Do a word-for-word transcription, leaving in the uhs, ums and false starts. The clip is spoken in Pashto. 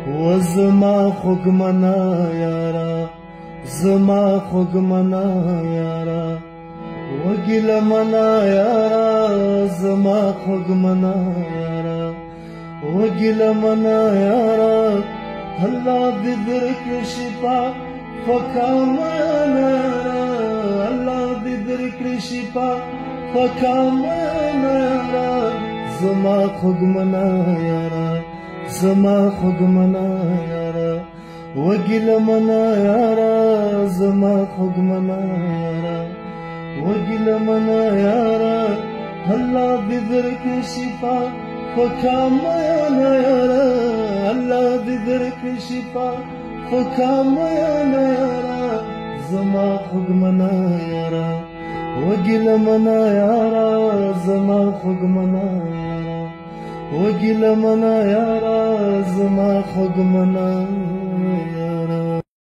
وزما خوږمنه یاره زما خوږمنه یاره وګیلمنه یاره زما خوږمنه یاره وګیلمنه یاره الله دې درکړي شفا فکامنه یاره الله دې درکړي شفا فکامنه یاره زما خوږمنه یاره زما خوږمنه یاره وګیلمنه یاره زما خوږمنه یاره وګیلمنه یاره الله دې درکړي شفا فکامنه یاره الله دې درکړي شفا فکامنه یاره زما خوږمنه یاره وګیلمنه یاره زما خوږمنه یاره وګیلمنه یاره زما خوږمنه